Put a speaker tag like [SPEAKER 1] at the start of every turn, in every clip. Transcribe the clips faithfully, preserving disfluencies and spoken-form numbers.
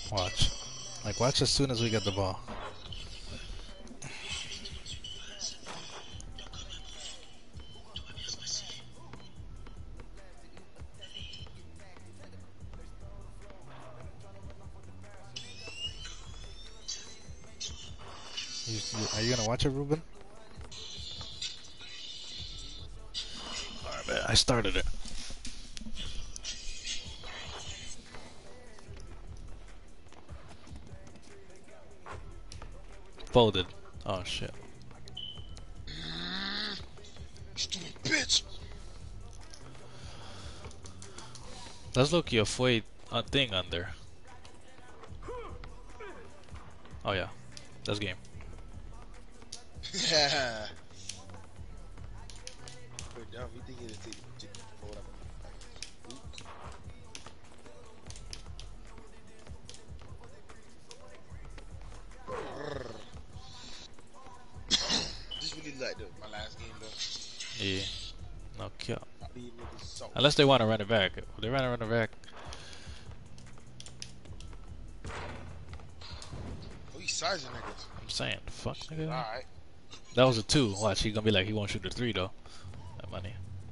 [SPEAKER 1] Watch. Like, watch as soon as we get the ball. You, you, are you gonna watch it, Ruben? Alright, man. I started it. Folded. Oh shit.
[SPEAKER 2] Stupid bitch.
[SPEAKER 1] That's Loki a Foy uh, thing under. Oh yeah. That's game.
[SPEAKER 2] Yeah. Wait, John, you think he'll take take hold up? Oops. Just really like the, my last game though.
[SPEAKER 1] Yeah. No kill.
[SPEAKER 2] These niggas so
[SPEAKER 1] Unless they want to run it back. If they want to run it back.
[SPEAKER 2] oh, he's sizing niggas.
[SPEAKER 1] I'm saying, fuck nigga.
[SPEAKER 2] Alright.
[SPEAKER 1] That was a two. Watch, he gonna be like, he won't shoot the three though. That money.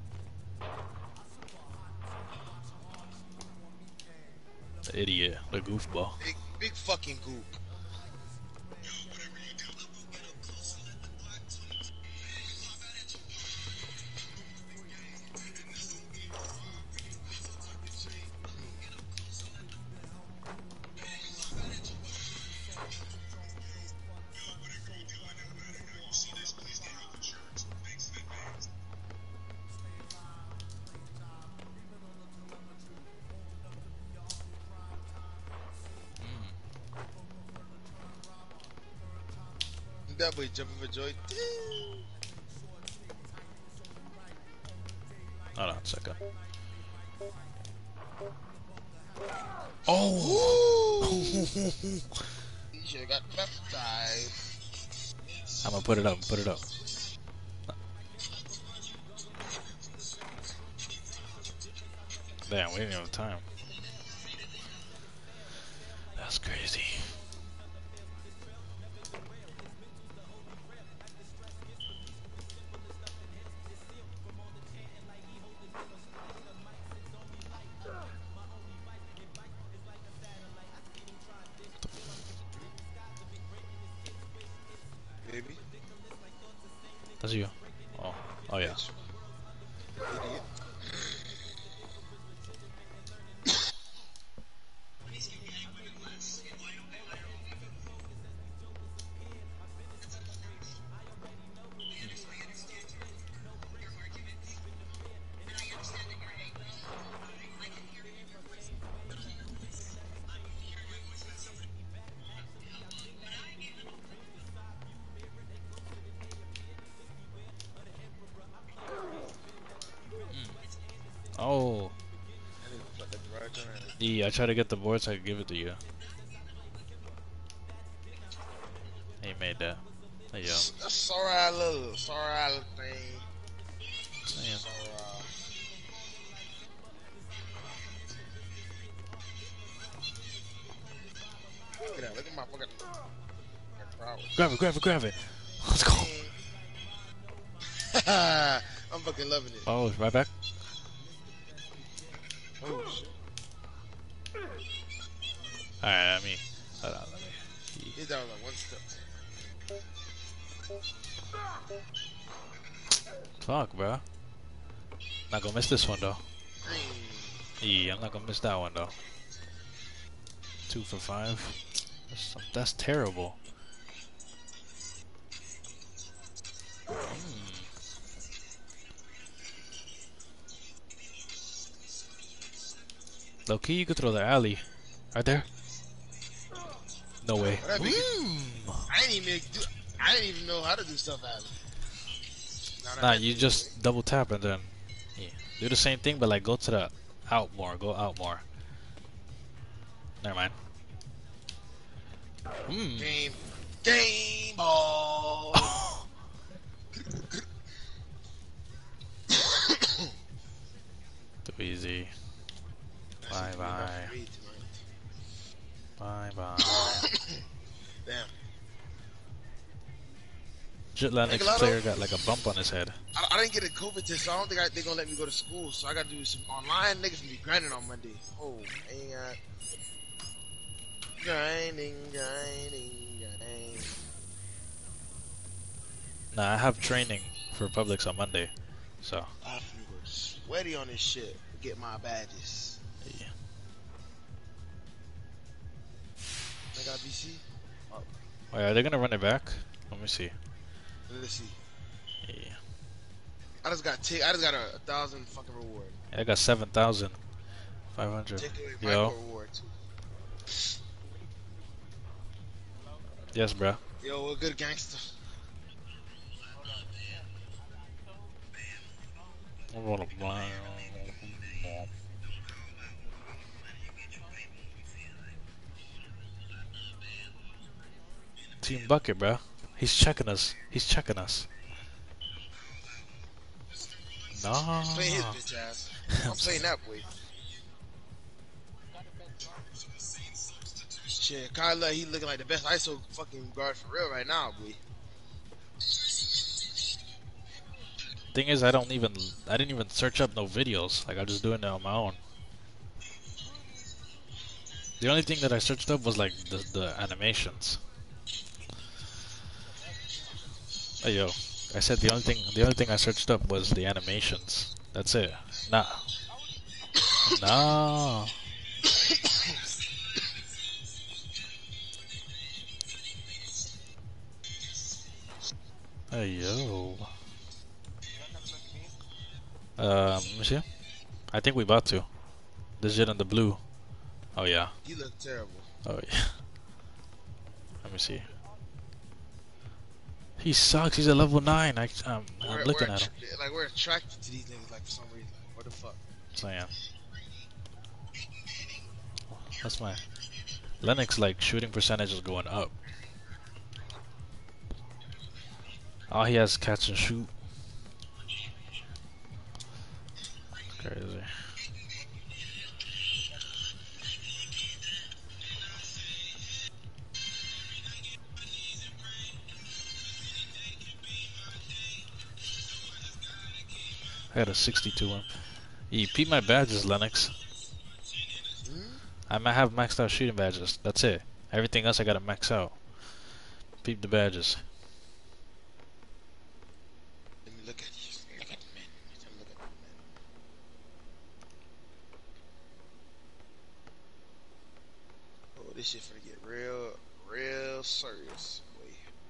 [SPEAKER 1] The idiot. The goofball.
[SPEAKER 2] Big big fucking goop. That boy jumping for joy.
[SPEAKER 1] Hold on a second. Oh!
[SPEAKER 2] You should have got baptized.
[SPEAKER 1] I'm gonna put it up, put it up. Damn, we didn't have time. That's crazy.
[SPEAKER 2] Baby.
[SPEAKER 1] That's you. Oh, oh yeah.
[SPEAKER 2] Idiot.
[SPEAKER 1] Oh,
[SPEAKER 2] I need to put that right turn.
[SPEAKER 1] yeah. I tried to get the board so I could give it to you. He made that. There you go.
[SPEAKER 2] That's sorry, little sorry little thing.
[SPEAKER 1] Damn.
[SPEAKER 2] Sorry. Look at that. Look at my fucking. fucking prowess.
[SPEAKER 1] Grab it, grab it, grab it. Let's go.
[SPEAKER 2] I'm fucking loving it.
[SPEAKER 1] Oh, right back.
[SPEAKER 2] Oh shit.
[SPEAKER 1] Alright, let me. Hold on, let me.
[SPEAKER 2] He's down like one step.
[SPEAKER 1] Fuck, bro. Not gonna miss this one though.
[SPEAKER 2] Hey.
[SPEAKER 1] Yeah, I'm not gonna miss that one though. Two for five. That's, that's terrible. Hmm. Low key, you could throw the alley. Right there. No way.
[SPEAKER 2] Oh, that big-
[SPEAKER 1] Mm.
[SPEAKER 2] I didn't even do. I didn't even know how to do stuff out.
[SPEAKER 1] Nah, you just double tap and then yeah. Do the same thing, but like go to the out more. Go out more. Never mind. Mm.
[SPEAKER 2] Game, game ball.
[SPEAKER 1] Too easy. Bye bye. Bye bye.
[SPEAKER 2] Damn.
[SPEAKER 1] Jit Lennox
[SPEAKER 2] Nicolado?
[SPEAKER 1] player got like a bump on his head.
[SPEAKER 2] I, I didn't get a COVID test, so I don't think I, they're gonna let me go to school. So I gotta do some online. Niggas gonna be grinding on Monday. Oh, man. Grinding, grinding, grinding.
[SPEAKER 1] Nah, I have training for Publix on Monday, so.
[SPEAKER 2] I'm sweaty on this shit. Get my badges.
[SPEAKER 1] Yeah.
[SPEAKER 2] I got B C. Oh,
[SPEAKER 1] Wait, are they gonna run it back? Let me see.
[SPEAKER 2] let's see.
[SPEAKER 1] Yeah.
[SPEAKER 2] I just got t- I just got a, a thousand fucking reward.
[SPEAKER 1] I got seven thousand five hundred.
[SPEAKER 2] Take away
[SPEAKER 1] Yo.
[SPEAKER 2] micro reward too.
[SPEAKER 1] Yes, bro.
[SPEAKER 2] Yo, we're good gangster.
[SPEAKER 1] Team Bucket, bro. He's checking us. He's checking us. Nah.
[SPEAKER 2] Play his bitch ass. I'm playing that boy. Shit, Kyla, he looking like the best I S O fucking guard for real right now, boy.
[SPEAKER 1] Thing is, I don't even, I didn't even search up no videos. Like, I'm just doing it on my own. The only thing that I searched up was like the, the animations. Hey yo, I said the only thing, the only thing I searched up was the animations. That's it. Nah. Nah. Hey yo. Um, let me see. I think we about to. This shit on the blue. Oh yeah.
[SPEAKER 2] You look terrible.
[SPEAKER 1] Oh yeah. Let me see. He sucks. He's a level nine. I, I'm, I'm
[SPEAKER 2] we're,
[SPEAKER 1] looking
[SPEAKER 2] we're
[SPEAKER 1] at him.
[SPEAKER 2] Like we're attracted to these niggas like for some reason. What the fuck?
[SPEAKER 1] So yeah. That's my Lennox like shooting percentage is going up. All he has is catch and shoot. Crazy. I got a sixty-two one. You peep my badges, Lennox.
[SPEAKER 2] Hmm?
[SPEAKER 1] I might have maxed out shooting badges. That's it. Everything else I gotta max out. Peep the badges.
[SPEAKER 2] Let me look at you. Look at the man. Let me look at the man. Oh, this shit finna get real, real serious. Boy.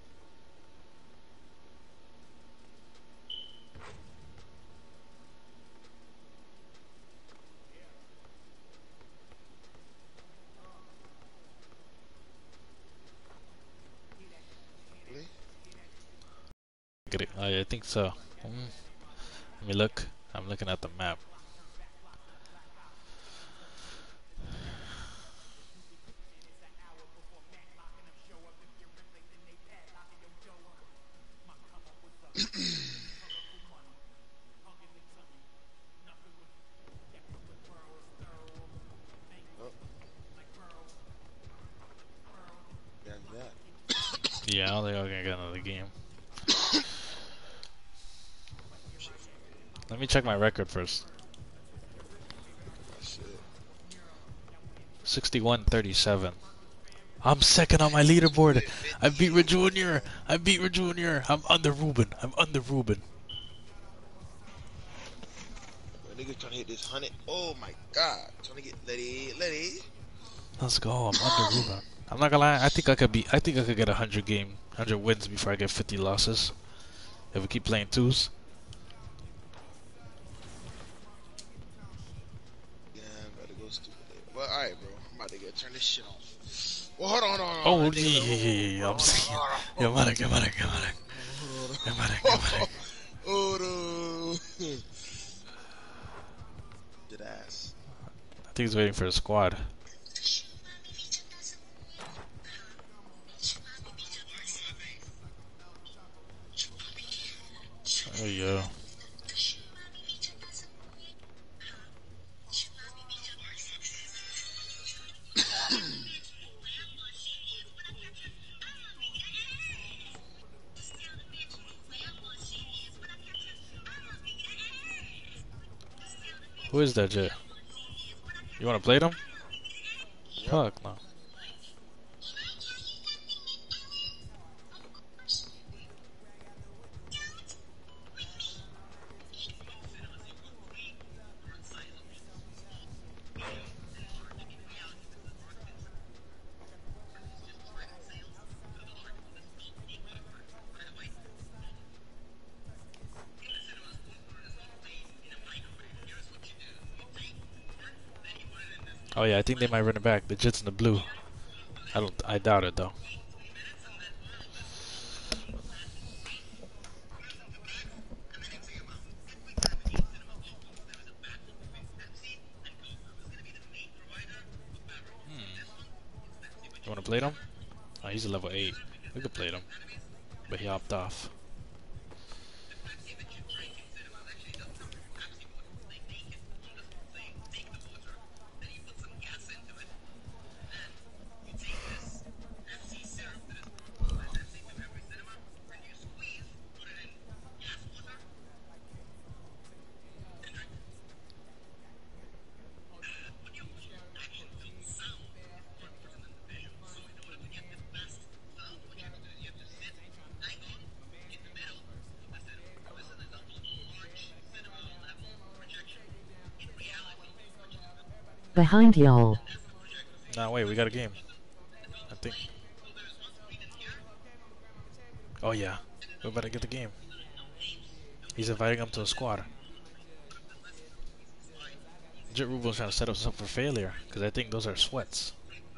[SPEAKER 2] Really?
[SPEAKER 1] Get it? Oh, yeah, I think so. Mm. Let me look. I'm looking at the map.
[SPEAKER 2] Oh. Gotta do that.
[SPEAKER 1] Yeah, I don't think I'm gonna get another game. Let me check my record first.
[SPEAKER 2] Shit.
[SPEAKER 1] sixty-one thirty-seven. I'm second on my leaderboard. I beat Red Junior. I beat Red Junior. I'm under Ruben. I'm under Ruben.
[SPEAKER 2] Well, nigga trying to hit this hundred. Oh my god. Trying to get Letty. Letty.
[SPEAKER 1] Let's go. I'm under Ruben. I'm not gonna lie. I think I could be. I think I could get a hundred game, hundred wins before I get fifty losses. If we keep playing twos.
[SPEAKER 2] Yeah, I'm about to go stupid. Well, alright, bro. I'm about to get turn this shit off. Well, hold on, hold on.
[SPEAKER 1] Oh,
[SPEAKER 2] Hold
[SPEAKER 1] yeah,
[SPEAKER 2] on.
[SPEAKER 1] yeah, yeah, yeah, yeah. I'm saying. Yo, man, come on, come on. Come on, come on.
[SPEAKER 2] Hold on. Good ass.
[SPEAKER 1] I think he's waiting for a squad. Oh, yeah. Who is that Jet? You wanna play them?
[SPEAKER 2] Yep.
[SPEAKER 1] Fuck no. Oh yeah, I think they might run it back. The Jets in the blue. I don't. I doubt it though. You wanna play them? Oh, he's a level eight. We could play them, but he hopped off.
[SPEAKER 3] Behind y'all.
[SPEAKER 1] Nah, wait, we got a game. I think. Oh yeah, we're about to get the game. He's inviting him to a squad. Jet Rubo's trying to set us up for failure, because I think those are sweats.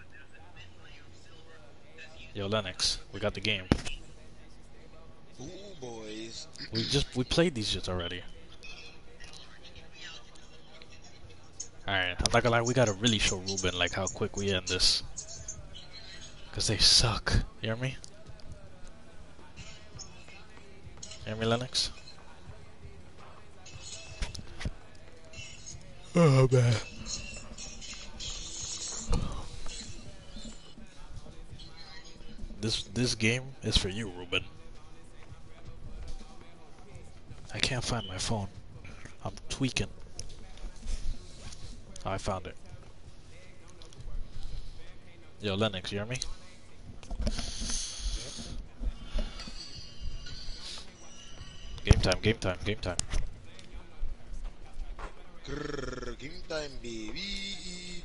[SPEAKER 1] Yo, Lennox, we got the game.
[SPEAKER 2] Ooh, boys.
[SPEAKER 1] We just we played these shits already. Alright, I'm not gonna lie, we gotta really show Ruben like how quick we end this. Cause they suck. You hear me? Hear me, Lennox? Oh man. This this game is for you, Ruben. I can't find my phone. I'm tweaking. Oh, I found it. Yo, Lennox, you hear me? Game time, game time, game time.
[SPEAKER 2] Grrr, game time, baby.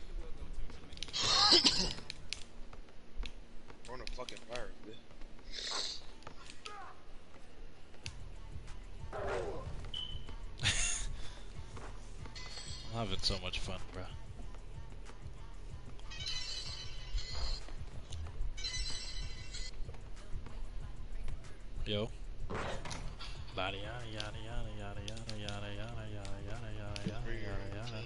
[SPEAKER 2] Corona fucking fire, bitch.
[SPEAKER 1] I'm having so much fun, bro. Yo. Yada yada yada yada yada yada yada yada yada yada yada yada yada.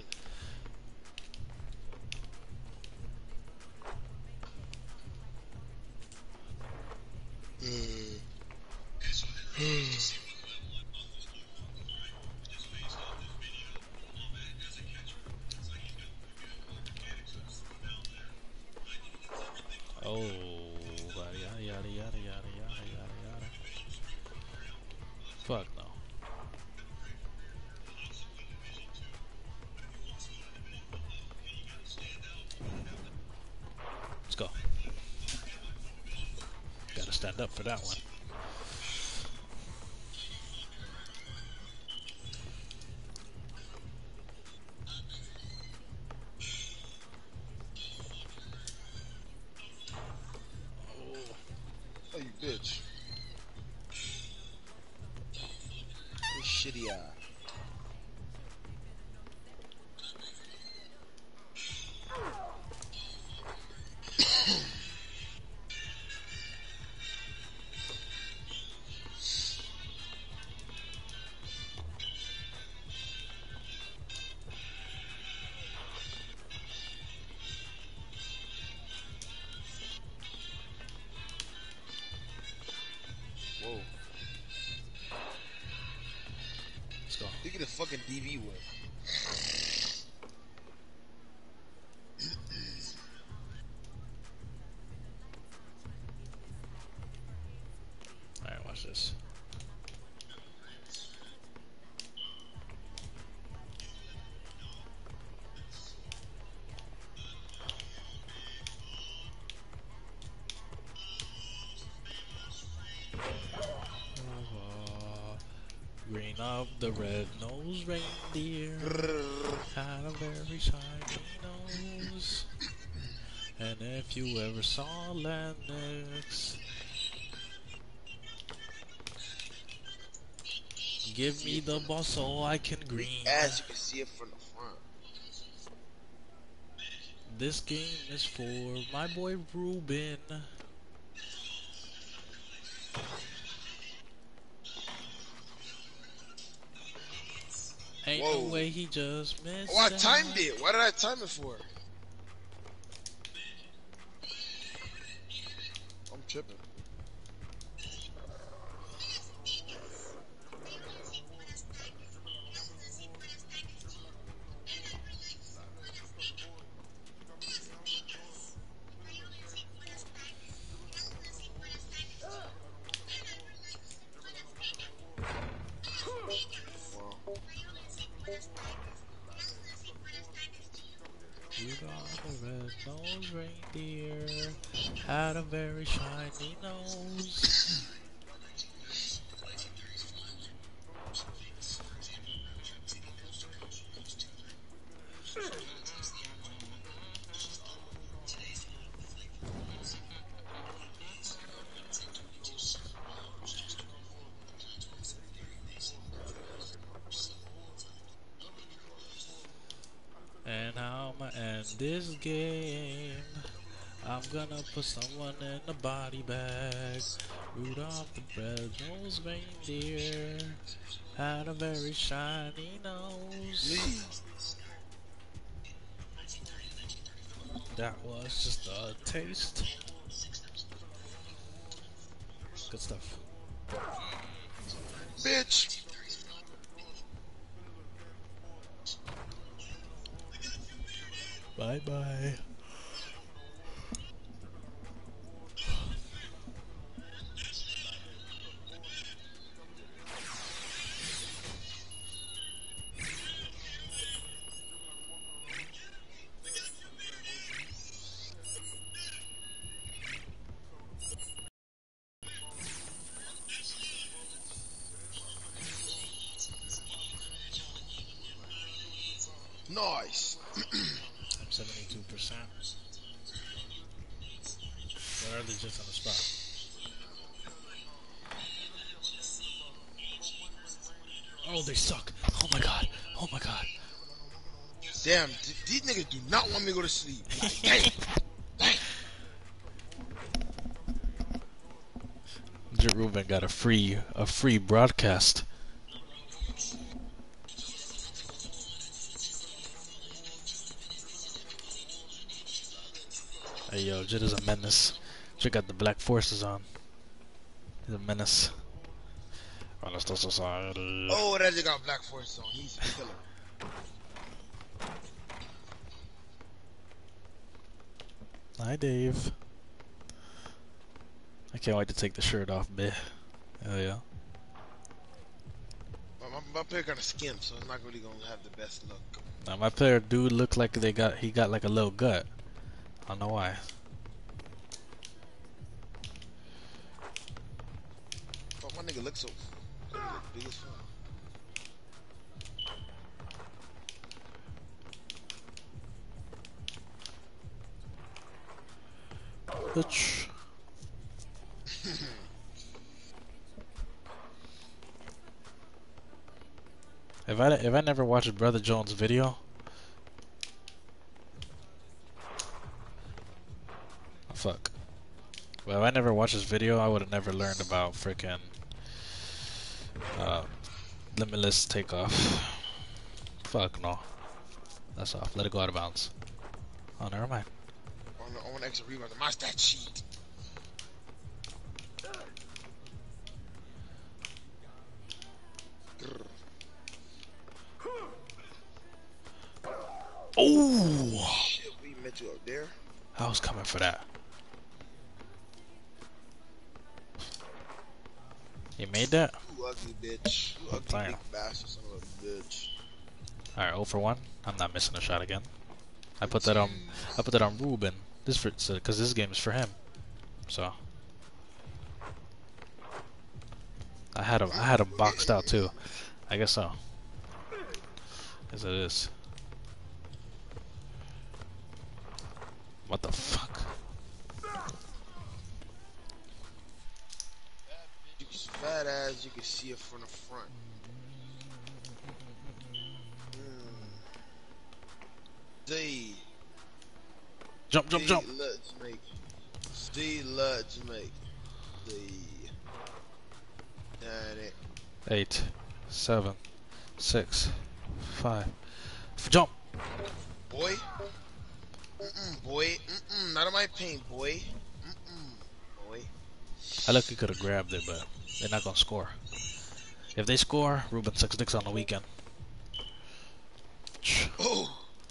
[SPEAKER 1] Oh, yada yada yada yada yada yada yada. Fuck no. Let's go. Gotta stand up for that one.
[SPEAKER 2] Oh, you bitch. You shitty eye. Whoa.
[SPEAKER 1] Let's go.
[SPEAKER 2] Look at the fucking D V whip.
[SPEAKER 1] Alright, watch this. Rudolph the red-nosed reindeer had a very shiny nose. And if you ever saw Lennox, give me the ball so I can green.
[SPEAKER 2] As you can see it from the front.
[SPEAKER 1] This game is for my boy Ruben. Ain't
[SPEAKER 2] Whoa.
[SPEAKER 1] no way he just missed.
[SPEAKER 2] Oh, I timed it. Why did I time it for? I'm tripping.
[SPEAKER 1] Rudolph the red-nosed reindeer had a very shiny nose. And how I'ma end this game? I'm gonna put someone in the body bag. Rudolph the red-nosed reindeer had a very shiny nose. That was just a taste. Good stuff.
[SPEAKER 2] Bitch.
[SPEAKER 1] Bye bye.
[SPEAKER 2] Nice.
[SPEAKER 1] I'm seventy-two percent. What are they just on the spot? Oh, they suck. Oh my god. Oh my god.
[SPEAKER 2] Damn, th these niggas do not want me to go to sleep. Like, damn. Damn.
[SPEAKER 1] Jeruben got a free a free broadcast. Hey yo, Jid is a menace. Jid got the black forces on. He's a menace. Honest society.
[SPEAKER 2] Oh, that nigga got black force on. He's a killer.
[SPEAKER 1] Hi Dave. I can't wait to take the shirt off, bitch. Hell yeah.
[SPEAKER 2] My, my, my player kind of skimp, so it's not really gonna have the best look.
[SPEAKER 1] Now my player dude looked like they got he got like a little gut. I don't know why.
[SPEAKER 2] But my nigga looks so that nigga look big as fuck.
[SPEAKER 1] Bitch. If I if I never watched Brother Jones' video, fuck. Well, if I never watched his video, I would have never learned about freaking uh, limitless takeoff. Fuck no, that's off. Let it go out of bounds. Oh, never mind.
[SPEAKER 2] On the on extra rebound, my stat sheet.
[SPEAKER 1] Oh!
[SPEAKER 2] Shit, we met you up there.
[SPEAKER 1] I was coming for that. You made that?
[SPEAKER 2] You ugly bitch. You ugly
[SPEAKER 1] Damn.
[SPEAKER 2] big bastard son of a bitch.
[SPEAKER 1] Alright, zero for one. I'm not missing a shot again. I put that on. I put that on Ruben. This for because this game is for him. So I had him. I had him boxed out too. I guess so. As it is. What the fuck?
[SPEAKER 2] You can fat ass, you can see it from the front. Mm. D.
[SPEAKER 1] Jump, jump,
[SPEAKER 2] D,
[SPEAKER 1] jump!
[SPEAKER 2] let's make. D, let's make. D. Got it.
[SPEAKER 1] Eight, seven, six, five. Jump!
[SPEAKER 2] Boy. Mm-mm, boy. Mm-mm, not in my paint, boy. Mm-mm, boy.
[SPEAKER 1] I look, you could have grabbed it, but they're not gonna score. If they score, Ruben sucks dicks on the weekend.
[SPEAKER 2] Oh.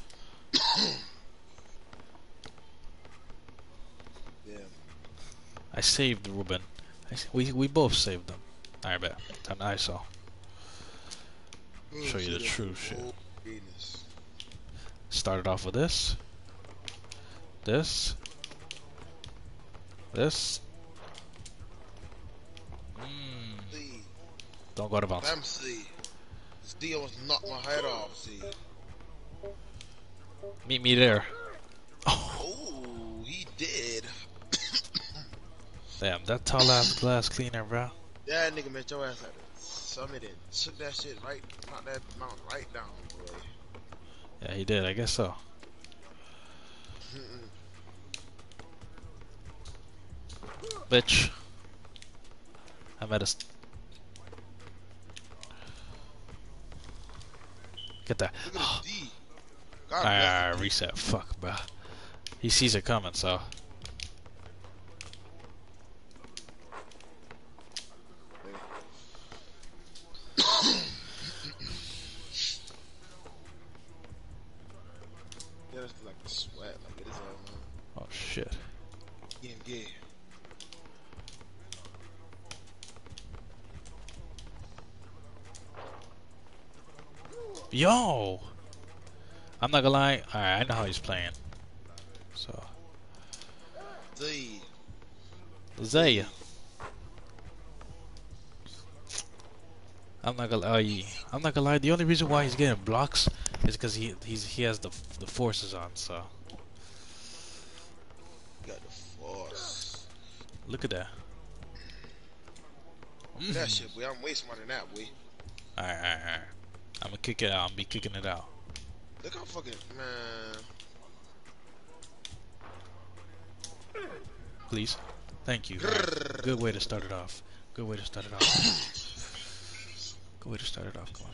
[SPEAKER 2] Damn.
[SPEAKER 1] I saved Ruben. I s we we both saved them. I bet. And I saw. Show you the true shit.
[SPEAKER 2] Oh, goodness.
[SPEAKER 1] Started off with this. This. This. Mm.
[SPEAKER 2] C.
[SPEAKER 1] Don't go to bounce.
[SPEAKER 2] Damn, C. This D almost knocked my head off, C.
[SPEAKER 1] Meet me there.
[SPEAKER 2] Oh, he did.
[SPEAKER 1] Damn, that tall ass glass cleaner, bro.
[SPEAKER 2] That nigga made your ass like the summit and took that shit right, knocked that mountain right down, boy.
[SPEAKER 1] Yeah, he did. I guess so. Bitch. I'm at a. St Get that.
[SPEAKER 2] Look at this D. God
[SPEAKER 1] Alright,
[SPEAKER 2] bless
[SPEAKER 1] alright,
[SPEAKER 2] the D.
[SPEAKER 1] reset. Fuck, bro. He sees it coming, so.
[SPEAKER 2] Yeah, that's like a sweat, like it is all, man.
[SPEAKER 1] Oh shit.
[SPEAKER 2] Getting gay.
[SPEAKER 1] Yo! I'm not gonna lie. Alright, I know how he's playing. So.
[SPEAKER 2] D.
[SPEAKER 1] Zay. I'm not gonna lie. I'm not gonna lie. The only reason why he's getting blocks is because he he's he has the the forces on. So
[SPEAKER 2] Got the force.
[SPEAKER 1] look at that.
[SPEAKER 2] Mm. That shit, boy. I'm way smarter than that, boy.
[SPEAKER 1] Alright, alright, alright. I'm gonna kick it out. I'm be kicking it out.
[SPEAKER 2] Look how fucking, man.
[SPEAKER 1] Please. Thank you. Alright. Good way to start it off. Good way to start it off. Good way to start it off. Come on.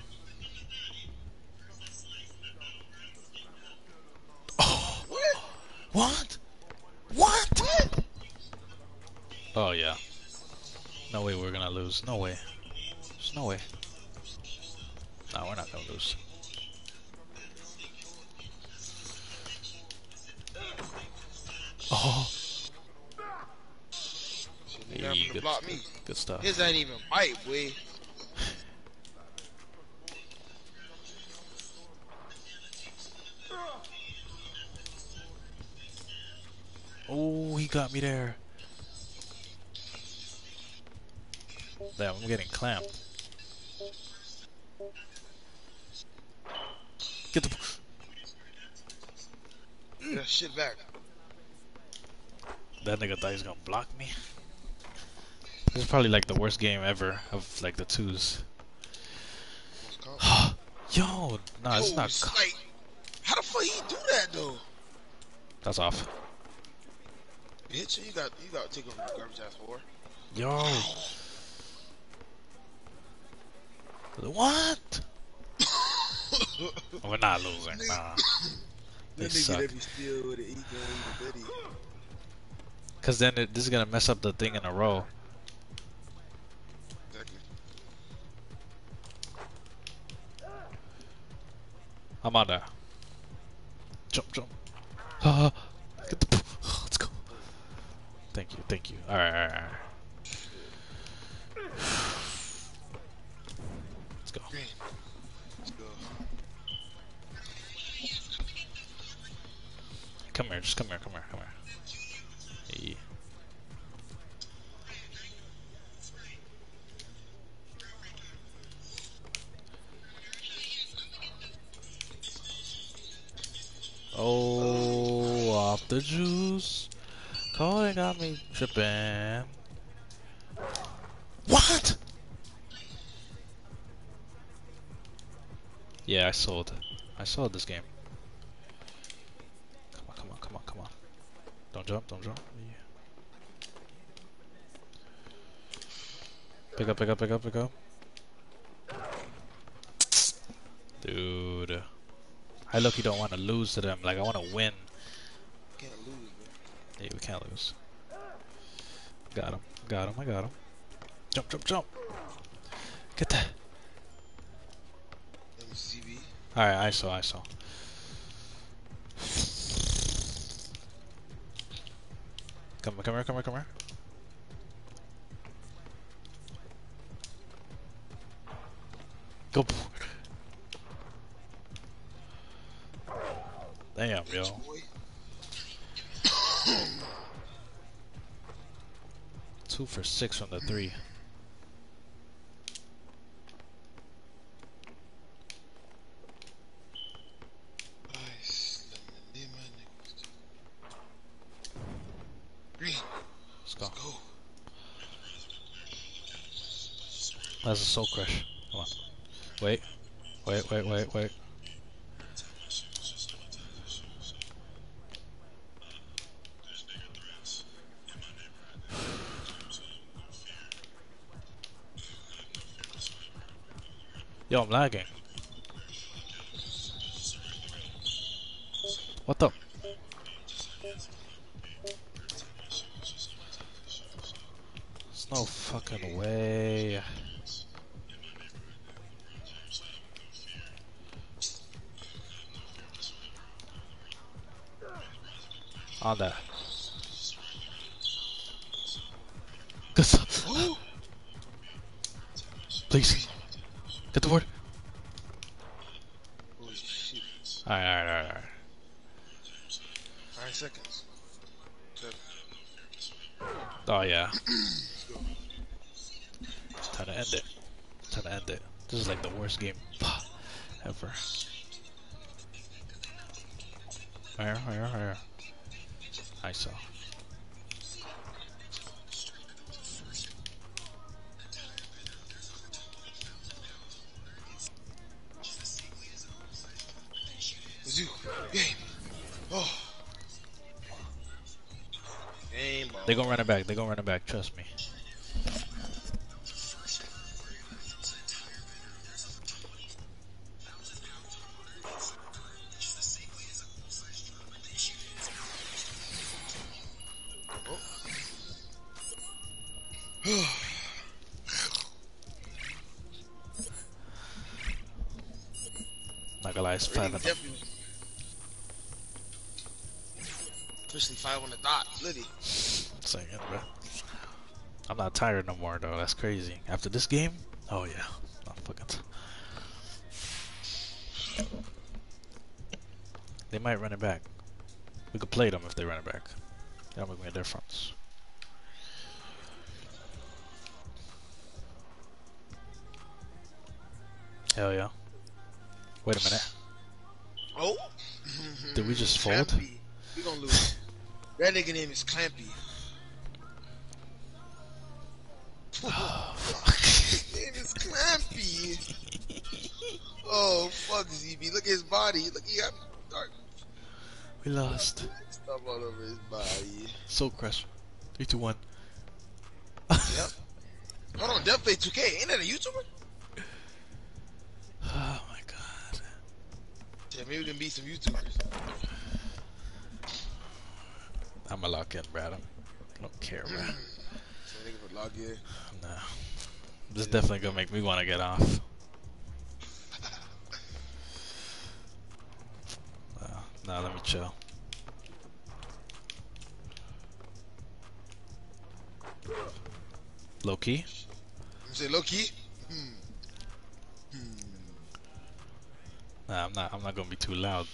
[SPEAKER 1] Oh.
[SPEAKER 2] What?
[SPEAKER 1] What? What? Oh yeah. No way we're gonna lose. No way. There's no way. No, we're not gonna lose. Oh.
[SPEAKER 2] Shit,
[SPEAKER 1] Hey,
[SPEAKER 2] nigga happened to
[SPEAKER 1] good,
[SPEAKER 2] block me.
[SPEAKER 1] good stuff.
[SPEAKER 2] His ain't even bite, boy.
[SPEAKER 1] Oh, he got me there. Damn, I'm getting clamped. Get the.
[SPEAKER 2] Get that shit back.
[SPEAKER 1] That nigga thought he was gonna block me. This is probably like the worst game ever of like the twos. Yo, nah, it's
[SPEAKER 2] Yo,
[SPEAKER 1] not.
[SPEAKER 2] it's like, how the fuck he do that though?
[SPEAKER 1] That's off.
[SPEAKER 2] Bitch, you got you got to take him from the garbage ass whore.
[SPEAKER 1] Yo. What? We're not losing. Nah. They
[SPEAKER 2] That
[SPEAKER 1] suck.
[SPEAKER 2] nigga that be still with it, he gonna eat the bitty.
[SPEAKER 1] Cause then it, this is gonna mess up the thing in a row.
[SPEAKER 2] Exactly.
[SPEAKER 1] I'm on there. Jump, jump. Uh, get the. Let's go. Thank you, thank you. All right, all right, all right. Let's go.
[SPEAKER 2] Green. Let's go.
[SPEAKER 1] Come here, just come here, come here, come here. Hey. Oh, off the juice. Calling got me tripping. What? Yeah, I sold. I sold this game. Come on, come on, come on, come on. Don't jump, don't jump. Yeah. Pick up, pick up, pick up, pick up. Dude. I look, you don't want to lose to them. Like, I want to win.
[SPEAKER 2] Can't lose, bro.
[SPEAKER 1] Yeah, we can't lose. Got him. Got him. I got him. Jump, jump, jump. Get that.
[SPEAKER 2] Let me see, B.
[SPEAKER 1] Alright, I saw, I saw. Come, come here, come here, come here. Go. Damn, yo. Two for six from the three.
[SPEAKER 2] Nice. Green.
[SPEAKER 1] Let's go.
[SPEAKER 2] Let's go.
[SPEAKER 1] That's a soul crush. Come on. Wait. Wait, wait, wait, wait. Yo, I'm lagging. What the? There's no fucking way. On that. Good stuff. Please. Get the word.
[SPEAKER 2] Holy shit.
[SPEAKER 1] Alright, alright, alright, alright.
[SPEAKER 2] Nine seconds. Seven.
[SPEAKER 1] Oh yeah.
[SPEAKER 2] Let's go.
[SPEAKER 1] Time to end it. Time to end it. This is like the worst game ever. Higher, higher, higher. I saw.
[SPEAKER 2] Zoo. Game. Oh. Game ball.
[SPEAKER 1] They gonna run it back. They gonna run it back. Trust me. Not gonna lie, it's five of them.
[SPEAKER 2] Especially five on the dot. Liddy.
[SPEAKER 1] Saying it, bro. I'm not tired no more though. That's crazy. After this game, oh yeah, I'm fucking. T they might run it back. We could play them if they run it back. That'll make me a difference. Hell yeah. Wait a minute.
[SPEAKER 2] Oh.
[SPEAKER 1] Did we just fold?
[SPEAKER 2] Clampy. We gonna lose. That nigga name is Clampy.
[SPEAKER 1] Oh, fuck.
[SPEAKER 2] His name is Clampy. Oh fuck Z B. Look at his body. Look, he got dark
[SPEAKER 1] We lost.
[SPEAKER 2] stuff all over his body.
[SPEAKER 1] Soul Crush. Three, two, one.
[SPEAKER 2] Yep. Hold on, Death Play two K. Ain't that a YouTuber?
[SPEAKER 1] Oh my god.
[SPEAKER 2] Yeah, maybe we can beat some YouTubers.
[SPEAKER 1] I'ma lock in, bro. I don't, I don't care, bro.
[SPEAKER 2] So nigga would log in.
[SPEAKER 1] Nah. This is definitely gonna make me wanna get off. Uh, nah, let me chill. Low key?
[SPEAKER 2] You say low key? Hmm. Hmm.
[SPEAKER 1] Nah, I'm not. I'm not gonna be too loud.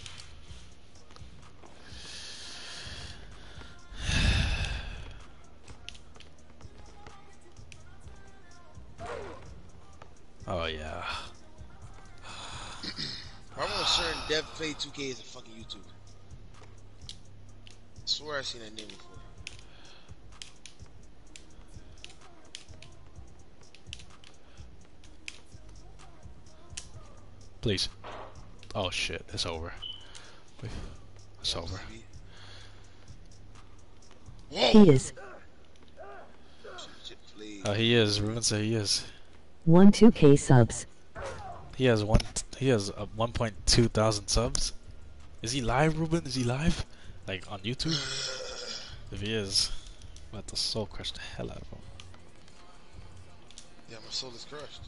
[SPEAKER 1] Oh yeah.
[SPEAKER 2] I'm almost certain Dev Play two K is a fucking YouTuber. swear I seen that name before.
[SPEAKER 1] Please. Oh shit, it's over. Wait, it's
[SPEAKER 2] Whoa,
[SPEAKER 1] over.
[SPEAKER 2] Z B. Whoa!
[SPEAKER 3] He is.
[SPEAKER 2] Shit, please.
[SPEAKER 1] Uh, he is. Ruben said he is.
[SPEAKER 3] one two K subs.
[SPEAKER 1] He has one. He has uh, one point two thousand subs. Is he live, Ruben? Is he live? Like on YouTube? If he is, I'm about to soul crush the hell out of him.
[SPEAKER 2] Yeah, my soul is crushed.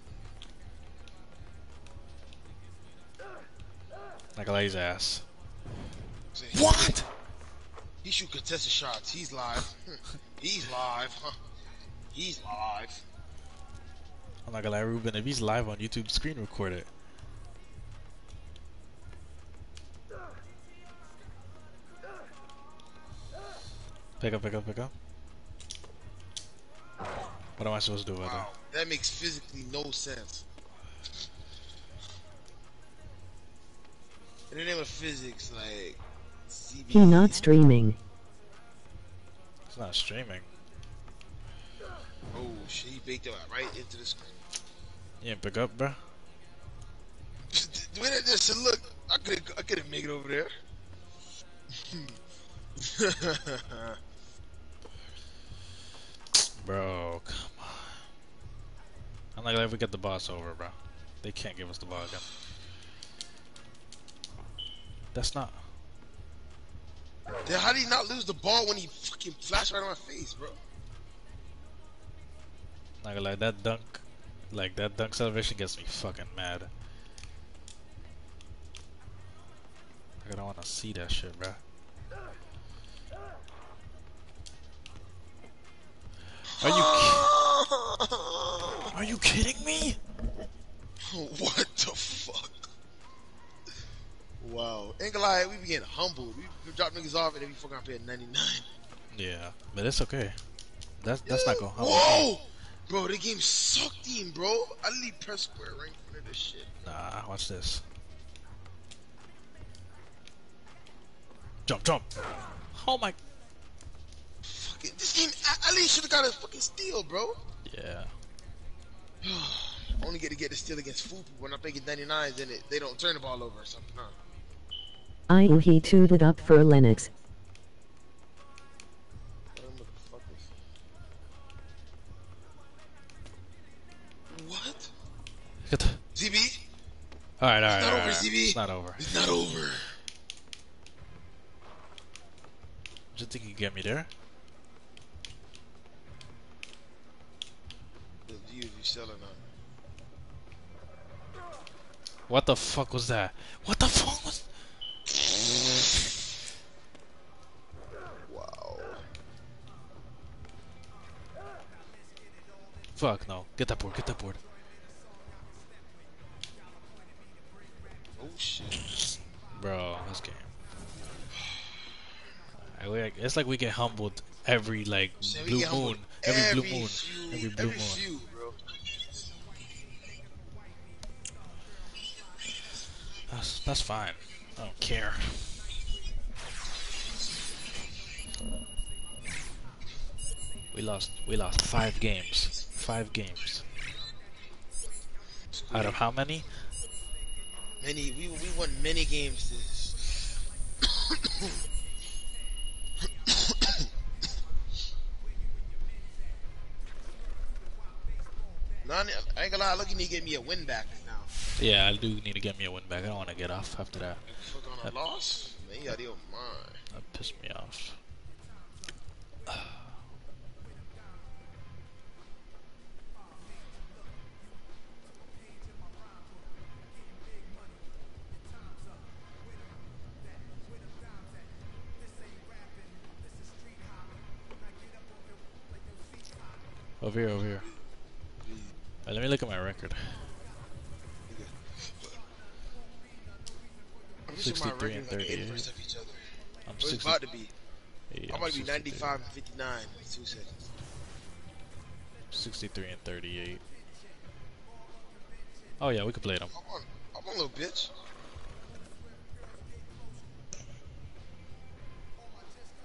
[SPEAKER 1] Like a lady's ass.
[SPEAKER 2] So he-
[SPEAKER 1] What?
[SPEAKER 2] He shoot contested shots. He's live. He's live. Huh. He's live.
[SPEAKER 1] I'm not gonna lie, Ruben. If he's live on YouTube, screen record it. Pick up, pick up, pick up. What am I supposed to do about
[SPEAKER 2] Wow, that makes physically no sense. In the name of physics, like C B.
[SPEAKER 3] He not streaming.
[SPEAKER 1] that? It's not streaming.
[SPEAKER 2] Oh shit, he baked it right into the screen.
[SPEAKER 1] You didn't pick up, bruh?
[SPEAKER 2] The way that just said, look, I could I could have made it over there.
[SPEAKER 1] Bro, come on. I'm not gonna ever get the boss over, bro. They can't give us the ball again. That's not.
[SPEAKER 2] Then how did he not lose the ball when he fucking flashed right on my face, bro?
[SPEAKER 1] Not gonna lie, that dunk, like that dunk celebration gets me fucking mad. Like, I don't wanna see that shit, bro. Are you ki- Are you kidding me?
[SPEAKER 2] What the fuck? Wow. Ain't gonna lie, we be getting humbled. We, we drop niggas off and then we fucking pay ninety-nine.
[SPEAKER 1] Yeah, but it's okay. That's that's not gonna.
[SPEAKER 2] Whoa! Bro, the game sucked him, bro. I literally press square right in front of this shit.
[SPEAKER 1] Nah, watch this. Jump, jump. Oh my.
[SPEAKER 2] Fucking, this game, I, I least should have got a fucking steal, bro.
[SPEAKER 1] Yeah.
[SPEAKER 2] I only get to get the steal against Fupu when I'm making ninety-nines and it, they don't turn the ball over or something, huh?
[SPEAKER 3] I U he tooted up for Linux.
[SPEAKER 2] What?
[SPEAKER 1] Get the.
[SPEAKER 2] Z B?
[SPEAKER 1] All right, all right.
[SPEAKER 2] It's not
[SPEAKER 1] all
[SPEAKER 2] over,
[SPEAKER 1] right.
[SPEAKER 2] Z B.
[SPEAKER 1] It's not over.
[SPEAKER 2] It's not over.
[SPEAKER 1] Do you think you can get me there?
[SPEAKER 2] The view you selling on.
[SPEAKER 1] What the fuck was that? What the fuck was?
[SPEAKER 2] Wow.
[SPEAKER 1] Fuck no. Get that board. Get that board.
[SPEAKER 2] Oh shit.
[SPEAKER 1] Bro, this game. I- we- It's like we get humbled every like
[SPEAKER 2] Shit, we
[SPEAKER 1] blue
[SPEAKER 2] get humbled
[SPEAKER 1] moon, every, blue
[SPEAKER 2] every
[SPEAKER 1] moon,
[SPEAKER 2] few-
[SPEAKER 1] every blue
[SPEAKER 2] every
[SPEAKER 1] moon.
[SPEAKER 2] few, bro.
[SPEAKER 1] That's that's fine. I don't care. We lost. We lost five games. Five games. Out of how many?
[SPEAKER 2] Many, we we won many games this. No, I ain't gonna lie, look, you need to get me a win back now.
[SPEAKER 1] Yeah, I do need to get me a win back. I don't want to get off after that.
[SPEAKER 2] Fuck on a loss? Man, you out of your mind.
[SPEAKER 1] That pissed me off. Over here, over here. Uh, let me look at my record.
[SPEAKER 2] I'm just my
[SPEAKER 1] sixty-three and
[SPEAKER 2] record like
[SPEAKER 1] thirty-eight.
[SPEAKER 2] inverse of each other.
[SPEAKER 1] I'm
[SPEAKER 2] It's
[SPEAKER 1] sixty.
[SPEAKER 2] about to be.
[SPEAKER 1] Yeah,
[SPEAKER 2] I'm about to be
[SPEAKER 1] sixty-three.
[SPEAKER 2] ninety-five and fifty-nine in two seconds.
[SPEAKER 1] sixty-three and thirty-eight. Oh yeah, we could play them.
[SPEAKER 2] Come on, come on, little bitch.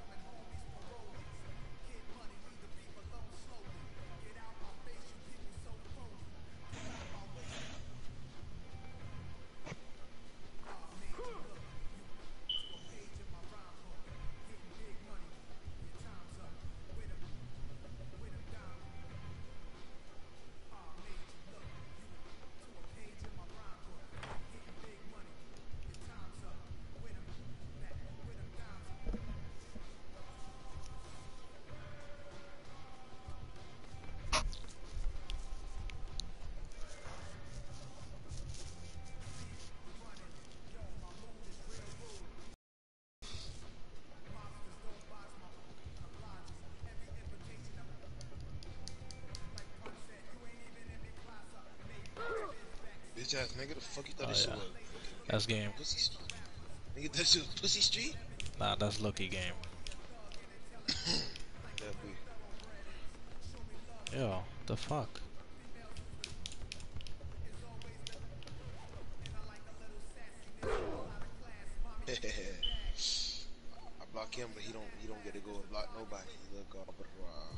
[SPEAKER 2] Bitch ass nigga, the fuck you thought
[SPEAKER 1] Oh
[SPEAKER 2] this shit
[SPEAKER 1] yeah,
[SPEAKER 2] was?
[SPEAKER 1] that's game.
[SPEAKER 2] Pussy Street. Nigga, that shit was Pussy Street?
[SPEAKER 1] Nah, that's lucky game.
[SPEAKER 2] That be.
[SPEAKER 1] Yo, the fuck?
[SPEAKER 2] I block him, but he don't he don't get to go and block nobody. He look uh, but uh,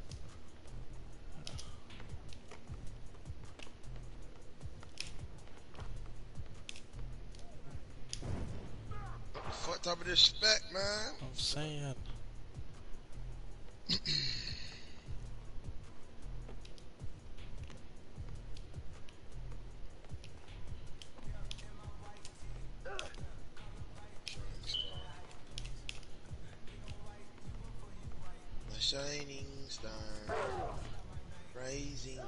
[SPEAKER 2] what the fuck type of disrespect, man?
[SPEAKER 1] I'm saying.
[SPEAKER 2] My shining star, rising.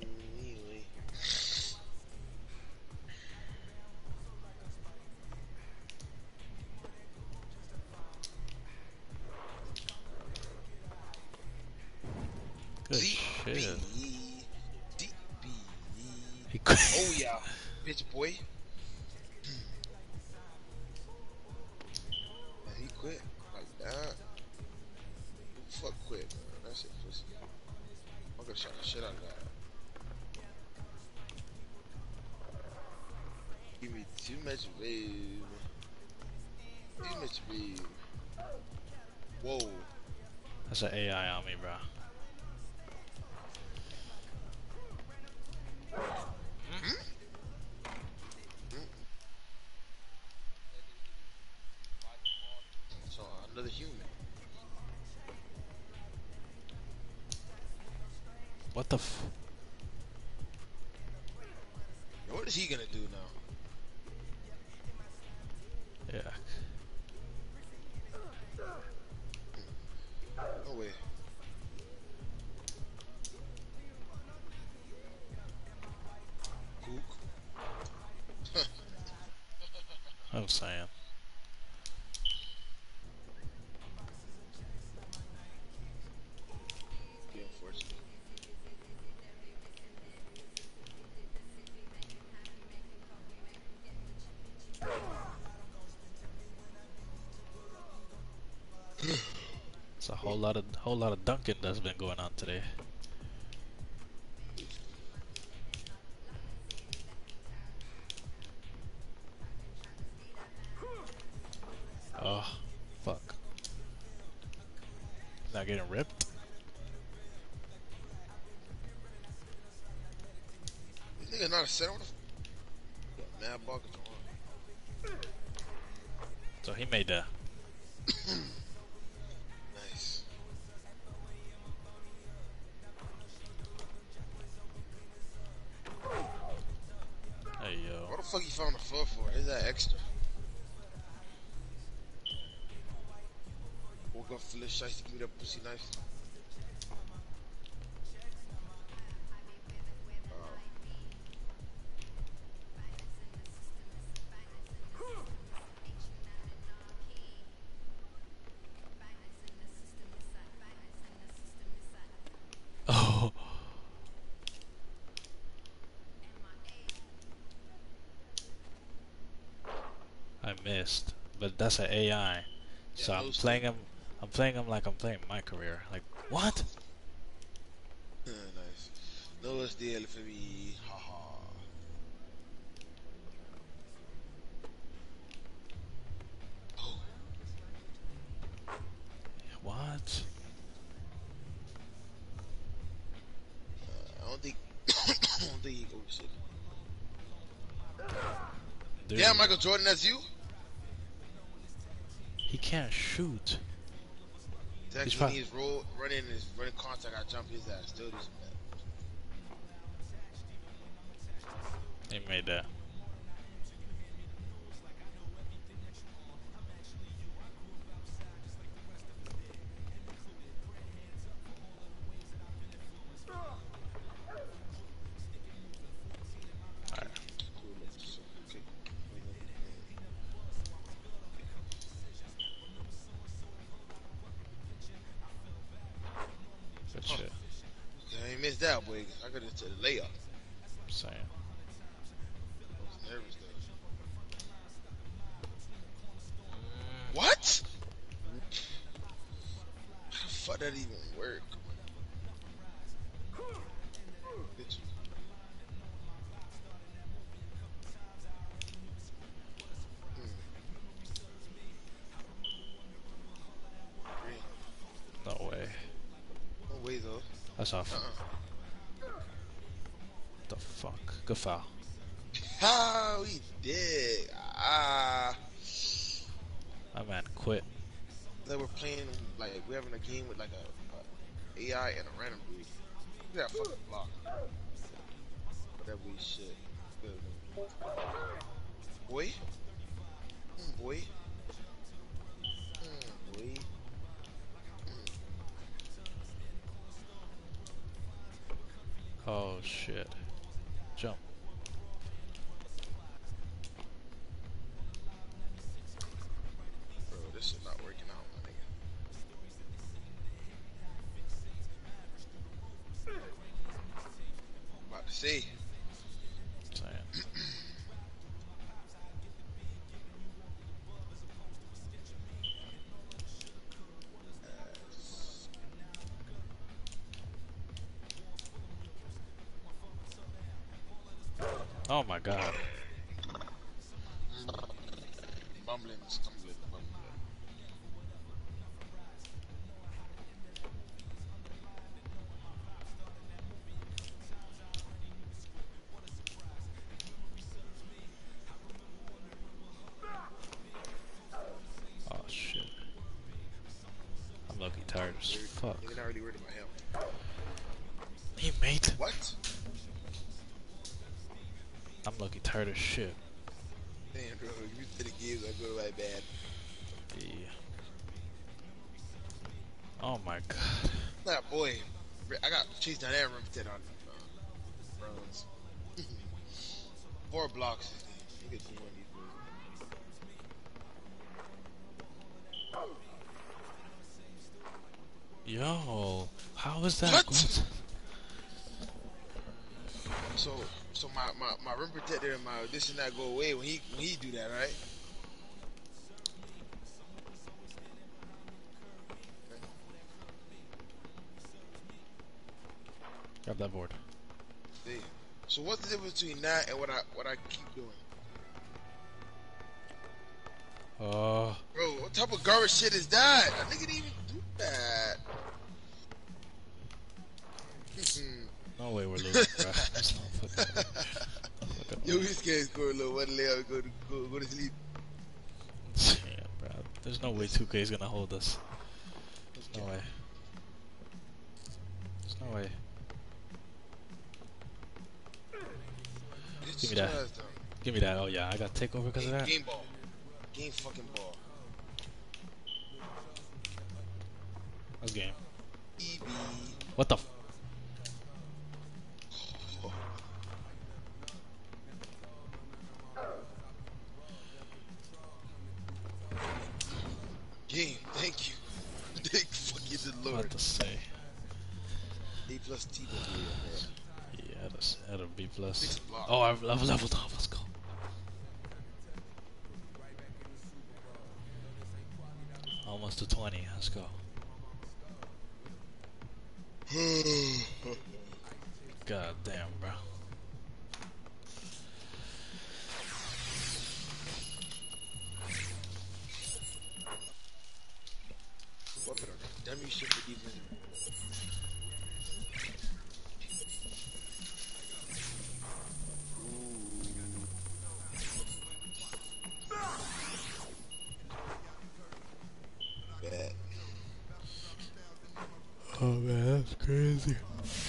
[SPEAKER 1] Good
[SPEAKER 2] D B,
[SPEAKER 1] shit.
[SPEAKER 2] D B.
[SPEAKER 1] He quit.
[SPEAKER 2] Oh yeah, bitch boy. Man, he quit like that. Who the fuck quit, man? That shit pussy. I'm gonna shot the shit out of that. Give me too much wave. Too much wave. Whoa.
[SPEAKER 1] That's an A I on me, bro.
[SPEAKER 2] So another human.
[SPEAKER 1] What the f?
[SPEAKER 2] Now, what is he gonna do now?
[SPEAKER 1] Yeah.
[SPEAKER 2] No way. Gook.
[SPEAKER 1] I'm saying.
[SPEAKER 2] Be unfortunate.
[SPEAKER 1] It's a whole lot of whole lot of dunking that's been going on today. Oh, fuck. Not getting ripped?
[SPEAKER 2] This nigga not a center. What the f- mad ball control.
[SPEAKER 1] So he made the.
[SPEAKER 2] Nice.
[SPEAKER 1] Hey yo.
[SPEAKER 2] What the fuck he found the floor for? Is that extra? Woke up full of shites to give me that pussy knife.
[SPEAKER 1] Oh. I missed, but that's an A I. So
[SPEAKER 2] Yeah,
[SPEAKER 1] I'm
[SPEAKER 2] those
[SPEAKER 1] playing
[SPEAKER 2] two.
[SPEAKER 1] him. I'm playing him like I'm playing my career. Like what?
[SPEAKER 2] Nice. No S D L for me. Haha. Oh,
[SPEAKER 1] What?
[SPEAKER 2] uh, I don't think. I don't think he. Oh shit.
[SPEAKER 1] Dude,
[SPEAKER 2] Yeah, Michael Jordan, that's you.
[SPEAKER 1] he can't shoot.
[SPEAKER 2] It's actually
[SPEAKER 1] prob-
[SPEAKER 2] he's roll running his running contact. I jump his ass. Still this man.
[SPEAKER 1] He made that. Alright,
[SPEAKER 2] Cool, let's- okay.
[SPEAKER 1] good shit.
[SPEAKER 2] Yeah, I ain't missed that, boy. I could have took the layup.
[SPEAKER 1] I'm saying.
[SPEAKER 2] fuck that even work? Bitch. Hmm. Green.
[SPEAKER 1] No way.
[SPEAKER 2] No way though.
[SPEAKER 1] That's off.
[SPEAKER 2] Uh-uh.
[SPEAKER 1] The fuck? Good foul.
[SPEAKER 2] How he did? Ah.
[SPEAKER 1] My man quit.
[SPEAKER 2] Like we're playing, like we're having a game with like a, a A I and a random dude. Look at that fucking block. Whatever we shit. Good. Boy. Mm, boy. Mm, boy.
[SPEAKER 1] Oh shit. Jump.
[SPEAKER 2] Bro, this is not working out, my nigga. I'm about to say.
[SPEAKER 1] Saying. Oh my god.
[SPEAKER 2] Bumbling, stumbling, bumbling.
[SPEAKER 1] Oh shit. I'm lucky tired as fuck.
[SPEAKER 2] Nigga not really worried about him.
[SPEAKER 1] Hey mate.
[SPEAKER 2] What?
[SPEAKER 1] I'm lucky tired as shit.
[SPEAKER 2] Damn, bro, you to the games, I go to my bad.
[SPEAKER 1] Yeah. Oh my god.
[SPEAKER 2] Nah, boy. I got chased down that room ten on uh, Browns. Four blocks. You get two more of these boys.
[SPEAKER 1] Yo, how is that?
[SPEAKER 2] What?
[SPEAKER 1] What?
[SPEAKER 2] So, so my, my, my rim protector and my this and that go away when he when he do that, right?
[SPEAKER 1] Grab that board.
[SPEAKER 2] Yeah. So what's the difference between that and what I what I keep doing?
[SPEAKER 1] Uh,
[SPEAKER 2] Bro, what type of garbage shit is that? I nigga didn't even do that.
[SPEAKER 1] no way we're losing, bro. That's not fucking way. Fucking
[SPEAKER 2] Yo,
[SPEAKER 1] way.
[SPEAKER 2] this guy scored a little one layup, go to go, go to sleep.
[SPEAKER 1] Yeah, bro. There's no way two K is gonna hold us. There's no way. There's no way.
[SPEAKER 2] It's
[SPEAKER 1] Give me that.
[SPEAKER 2] trash, though.
[SPEAKER 1] Give me that. Oh yeah, I got takeover because of that.
[SPEAKER 2] Game ball. Game fucking ball.
[SPEAKER 1] That's game.
[SPEAKER 2] E B.
[SPEAKER 1] What the? F
[SPEAKER 2] Game, thank you. Thank fucking the
[SPEAKER 1] what
[SPEAKER 2] Lord.
[SPEAKER 1] to say?
[SPEAKER 2] A plus T W.
[SPEAKER 1] Yeah, that's that'll be plus.
[SPEAKER 2] Six blocks.
[SPEAKER 1] Oh, I've leveled leveled up. Let's go. Almost to twenty. Let's go. God damn, bro.
[SPEAKER 2] What the dummy shit for defense? Bad.
[SPEAKER 1] Oh man, that's crazy.